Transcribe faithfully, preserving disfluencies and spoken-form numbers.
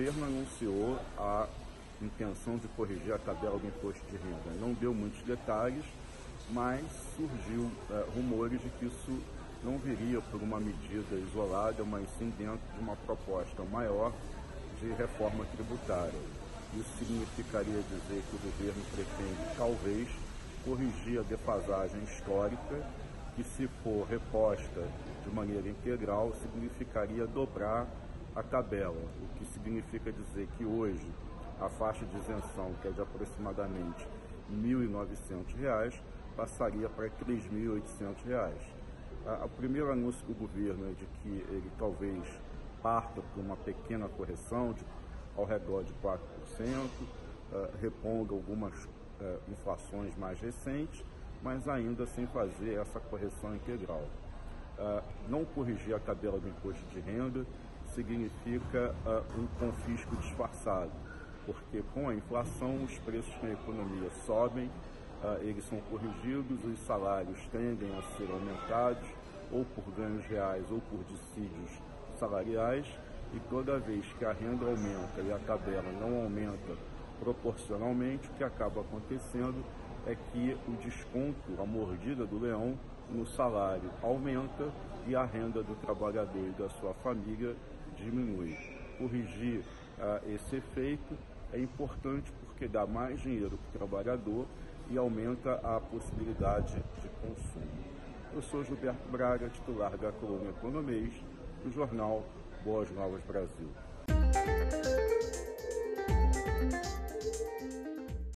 governo anunciou a intenção de corrigir a tabela do imposto de renda. Não deu muitos detalhes, mas surgiu é, rumores de que isso não viria por uma medida isolada, mas sim dentro de uma proposta maior de reforma tributária. Isso significaria dizer que o governo pretende, talvez, corrigir a defasagem histórica, que, se for reposta de maneira integral, significaria dobrar a tabela, o que significa dizer que hoje a faixa de isenção, que é de aproximadamente mil e novecentos reais, passaria para três mil e oitocentos reais. O primeiro anúncio do governo é de que ele talvez parta por uma pequena correção de ao redor de quatro por cento, uh, reponga algumas uh, inflações mais recentes, mas ainda sem fazer essa correção integral. Uh, não corrigir a tabela do imposto de renda significa uh, um confisco disfarçado, porque com a inflação os preços na economia sobem, uh, eles são corrigidos, os salários tendem a ser aumentados, ou por ganhos reais ou por dissídios salariais, e toda vez que a renda aumenta e a tabela não aumenta proporcionalmente, o que acaba acontecendo é que o desconto, a mordida do leão no salário aumenta e a renda do trabalhador e da sua família diminui. Corrigir uh, esse efeito é importante porque dá mais dinheiro para o trabalhador e aumenta a possibilidade de consumo. Eu sou Gilberto Braga, titular da coluna Economês, do jornal Boas Novas Brasil.